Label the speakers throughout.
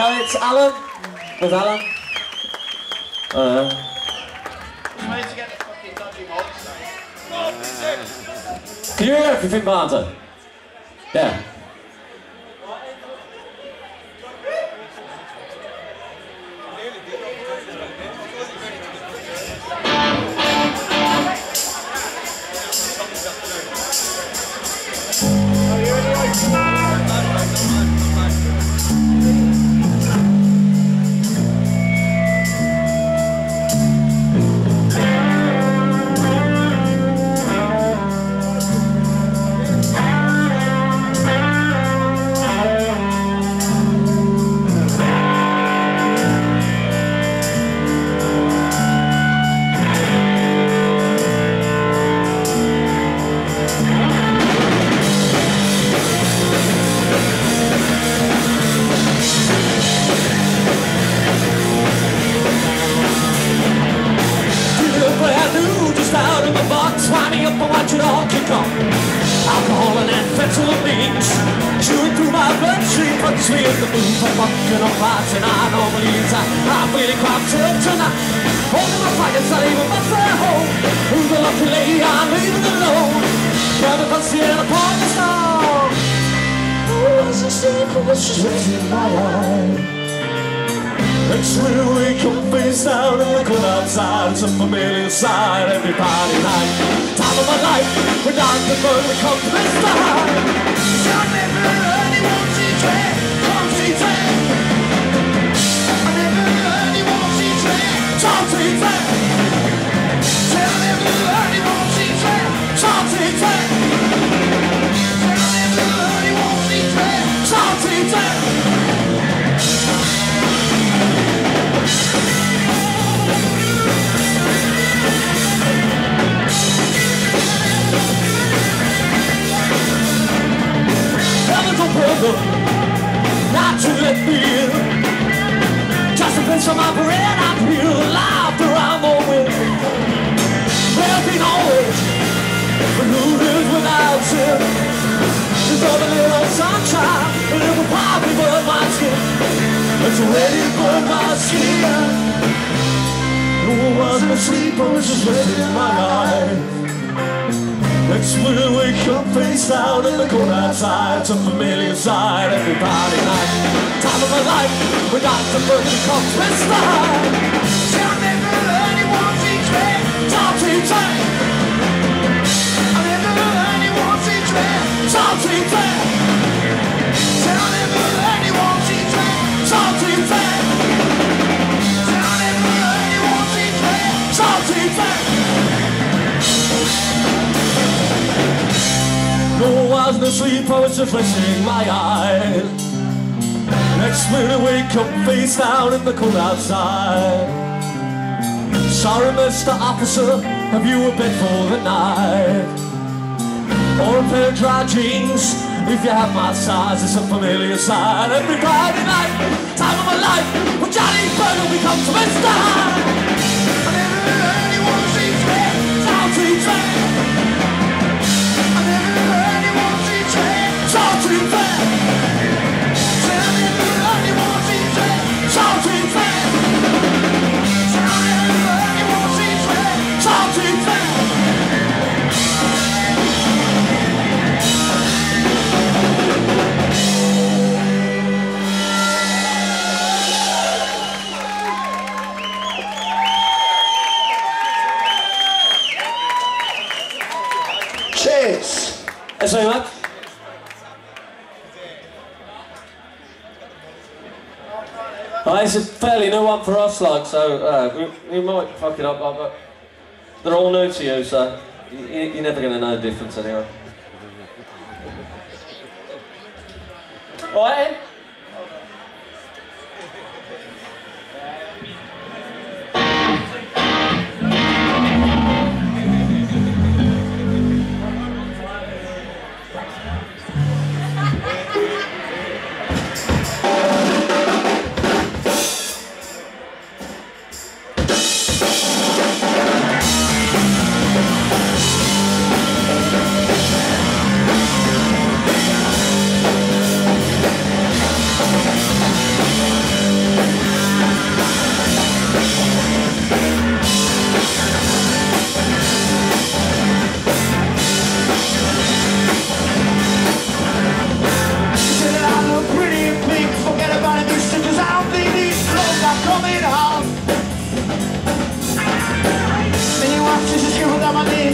Speaker 1: it's Alan. Where's Alan?
Speaker 2: Trying to get the fucking dodgy monster.
Speaker 1: Can you hear everything, Martha? Yeah. It's when we come face down and look outside. It's a familiar sight every Friday night. Time of my life, we're not the bird, we come to Mr Hyde. Shall never heard he won't see track, come see track. I never heard he won't see track, come see track. Shall never heard he won't see track, come see track. Shall never heard he won't see track, come see track. Not to let me in. Just a pinch of my bread, I feel the laughter I'm over. There'll be no age, but who lives without sin? There's a little sunshine, a little poppy burn my skin. It's already burned my skin. No one wasn't asleep, I was just resting my eyes. Next when we come face down in the cold outside. It's a familiar sight every Friday night. Time of my life, we got the bird to come Mr Hyde. Shall never heard he wants each man, talk to each man. I never heard he wants each man, talk to each man. Shall never heard he wants each man, talk to each man. Shall never heard he wants each man, talk to each man. No, I wasn't asleep, I was just resting my eyes. Next minute wake up face down in the cold outside. Sorry Mr. Officer, have you a bed for the night? Or a pair of dry jeans, if you have my size. It's a familiar sight every Friday night. Time of my life, when Johnny Burger becomes Mr. Hyde. I never heard anyone see track, down to track. I never heard anyone see track, down to track. I never heard anyone see track, down to track. I never heard anyone see track, down to track. Cheers! Thanks very much. It's a fairly new one for us, like, so we might fuck it up, but they're all new to you, so you're never going to know the difference anyway. All right, Ian?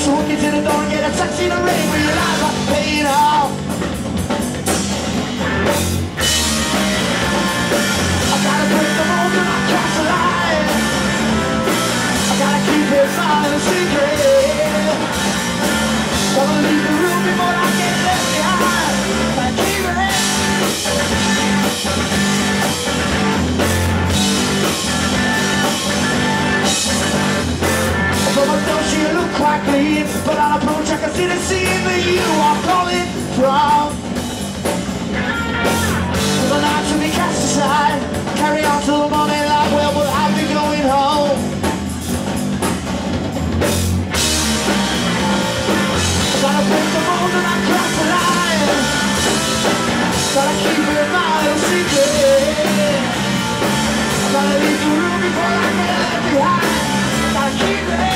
Speaker 1: used to walk into the door and get a taxi in the rain, realize I'm paying off. I gotta break the mold and I cross the line. I gotta keep it silent and secret. Gotta leave the room before I get left behind. Gotta keep it in. From a door she looked quite clean, but on approach I can see the scene that you are calling from. The night to be cast aside, carry on till the morning light. Well, but I'll be going home. Gotta break the mold and I cross the line. Gotta keep it my little secret. Gotta leave the room before I get left behind. Gotta keep it.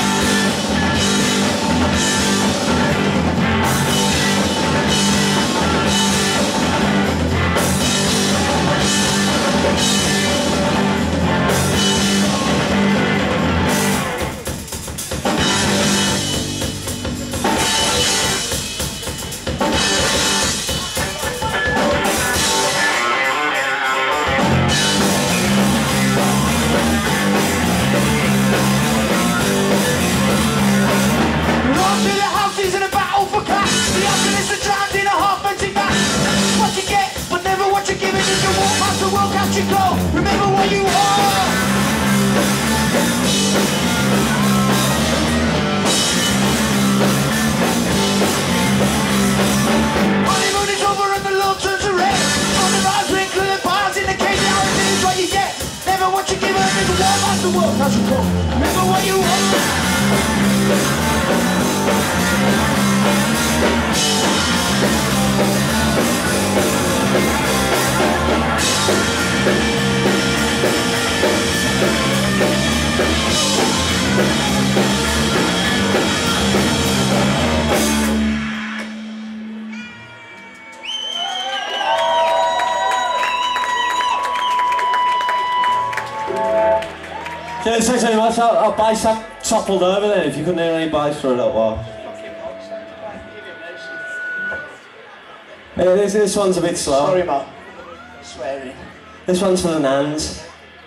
Speaker 1: You go, remember what you are. Honeymoon is over and the love turns to red. On the rise, wrinkle and bars in the cage. Now it is what you get. Never what you give, remember what past the world as you go. Remember what you are.
Speaker 3: Yeah, thanks very much. Our bass toppled over there if you couldn't hear any bass for a little while. Yeah, this one's a bit slow.
Speaker 1: Sorry about swearing.
Speaker 3: This one's for the nans.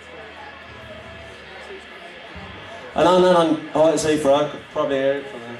Speaker 3: And on that on White Sea Frog, I could probably hear it from there.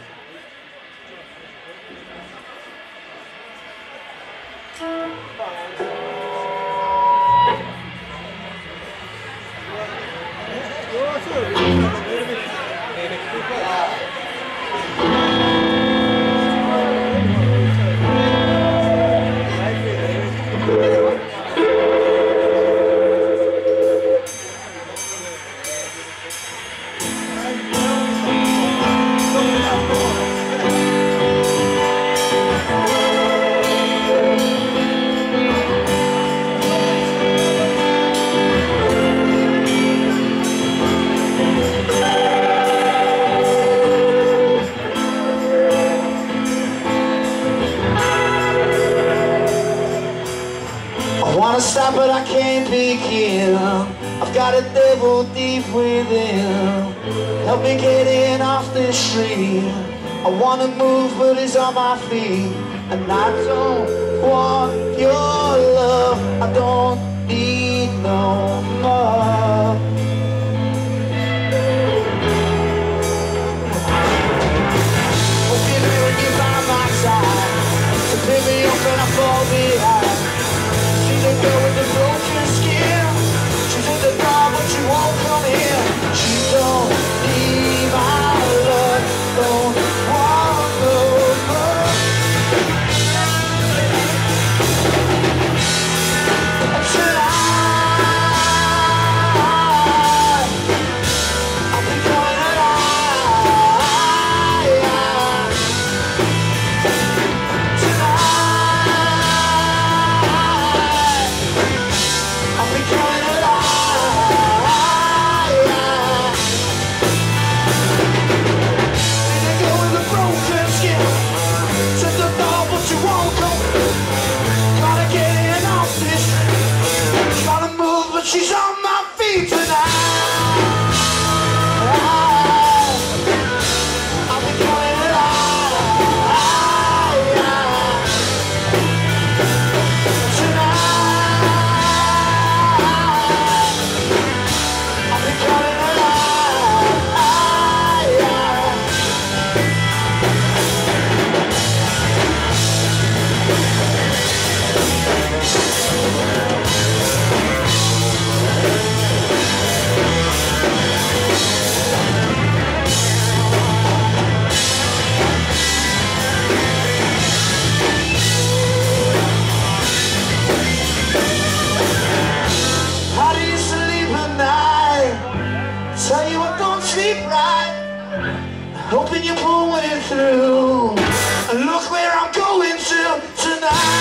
Speaker 1: Stop but I can't begin. I've got a devil deep within. Help me get in off this street. I wanna move but it's on my feet. And I don't want your love. I don't need no more. Oh, give me when you're by my side. So pick me up and I fall behind. The girl with the broken skin. She's in the bar but she won't come here. She don't need my love. Don't want no more. Tonight Hoping you're pulling it through. Look where I'm going to tonight.